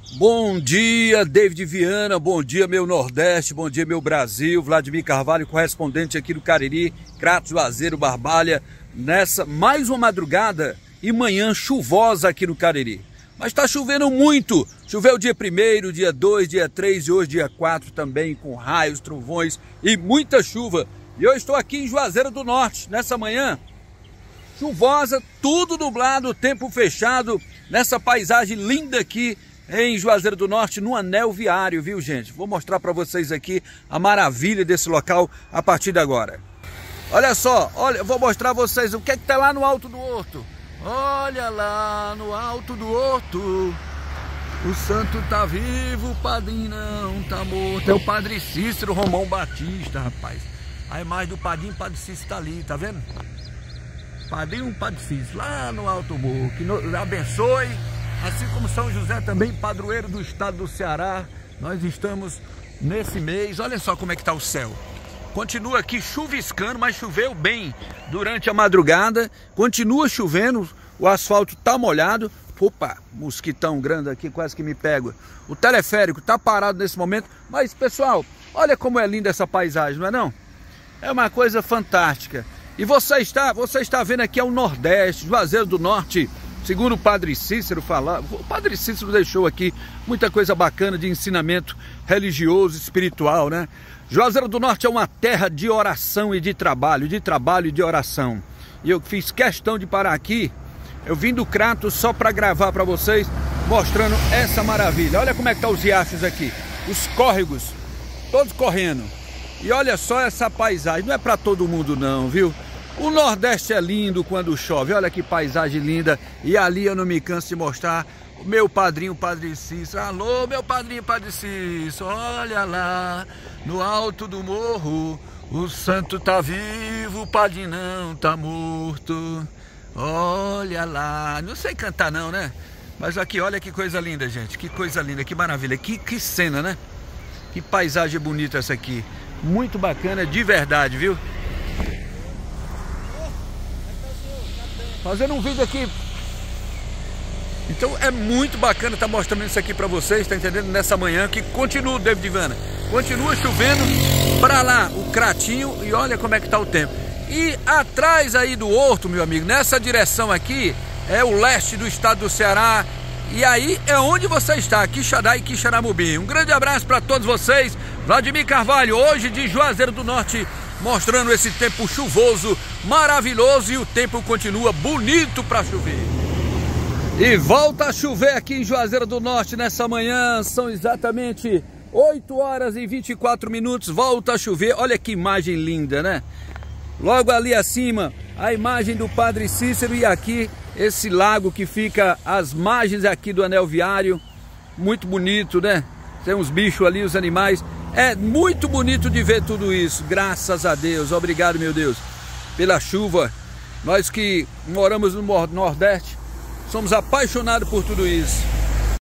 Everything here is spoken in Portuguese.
Bom dia, David Viana, bom dia, meu Nordeste, bom dia, meu Brasil. Vladimir Carvalho, correspondente aqui do Cariri, Crato, Juazeiro, Barbalha, nessa mais uma madrugada e manhã chuvosa aqui no Cariri. Mas está chovendo muito, choveu dia 1º, dia 2, dia 3 e hoje dia 4 também, com raios, trovões e muita chuva. E eu estou aqui em Juazeiro do Norte, nessa manhã chuvosa, tudo nublado, tempo fechado, nessa paisagem linda aqui em Juazeiro do Norte, no anel viário, viu, gente? Vou mostrar para vocês aqui a maravilha desse local a partir de agora. Olha só, olha, eu vou mostrar a vocês o que é que tá lá no alto do horto. Olha lá no alto do horto, o santo tá vivo, o padrinho não tá morto. É o Padre Cícero Romão Batista, rapaz. A imagem do padrinho, Padre Cícero tá ali, tá vendo? Padrinho Padre Cícero, lá no alto morro, que nos abençoe. Assim como São José também, padroeiro do estado do Ceará, nós estamos nesse mês. Olha só como é que está o céu. Continua aqui chuviscando, mas choveu bem durante a madrugada. Continua chovendo, o asfalto está molhado. Opa, mosquitão grande aqui, quase que me pega. O teleférico está parado nesse momento. Mas, pessoal, olha como é linda essa paisagem, não é não? É uma coisa fantástica. E você está vendo aqui é o Nordeste, Juazeiro do Norte. Segundo o Padre Cícero falar, o Padre Cícero deixou aqui muita coisa bacana de ensinamento religioso, espiritual, né? Juazeiro do Norte é uma terra de oração e de trabalho e de oração. E eu fiz questão de parar aqui, eu vim do Crato só para gravar para vocês, mostrando essa maravilha. Olha como é que tá os riachos aqui, os córregos, todos correndo. E olha só essa paisagem, não é para todo mundo não, viu? O Nordeste é lindo quando chove, olha que paisagem linda. E ali eu não me canso de mostrar o meu padrinho, Padre Cícero. Alô, meu padrinho, Padre Cícero, olha lá no alto do morro, o santo tá vivo, o padrinho não tá morto. Olha lá, não sei cantar não, né? Mas aqui, olha que coisa linda, gente, que coisa linda, que maravilha, que cena, né? Que paisagem bonita essa aqui, muito bacana de verdade, viu? Fazendo um vídeo aqui. Então é muito bacana estar mostrando isso aqui para vocês, tá entendendo? Nessa manhã que continua, David Viana, continua chovendo para lá, o Cratinho, e olha como é que tá o tempo. E atrás aí do horto, meu amigo, nessa direção aqui, é o leste do estado do Ceará. E aí é onde você está, Quixadá e Quixaramubim. Um grande abraço para todos vocês. Vladimir Carvalho, hoje de Juazeiro do Norte, mostrando esse tempo chuvoso, maravilhoso, e o tempo continua bonito para chover. E volta a chover aqui em Juazeiro do Norte nessa manhã, são exatamente 8 horas e 24 minutos, volta a chover. Olha que imagem linda, né? Logo ali acima, a imagem do Padre Cícero, e aqui esse lago que fica às margens aqui do anel viário, muito bonito, né? Tem uns bichos ali, os animais. É muito bonito de ver tudo isso, graças a Deus. Obrigado, meu Deus, pela chuva. Nós que moramos no Nordeste, somos apaixonados por tudo isso.